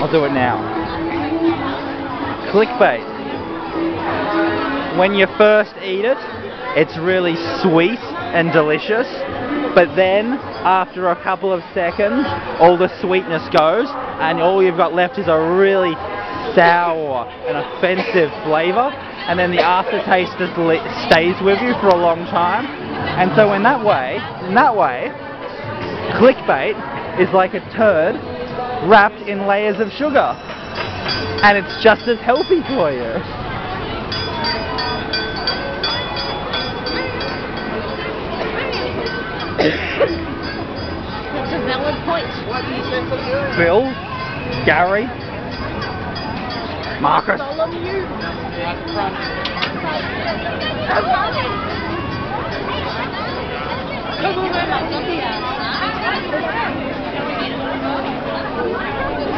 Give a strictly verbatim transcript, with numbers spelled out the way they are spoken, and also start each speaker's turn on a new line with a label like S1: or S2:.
S1: I'll do it now. Clickbait. When you first eat it, it's really sweet and delicious, but then after a couple of seconds, all the sweetness goes, and all you've got left is a really sour and offensive flavour, and then the aftertaste just li- stays with you for a long time. And so in that way, in that way, clickbait is like a turd wrapped in layers of sugar, and it's just as healthy for you.
S2: That's a valid point.
S1: Bill, Gary, Marcus.
S2: Bartholomew.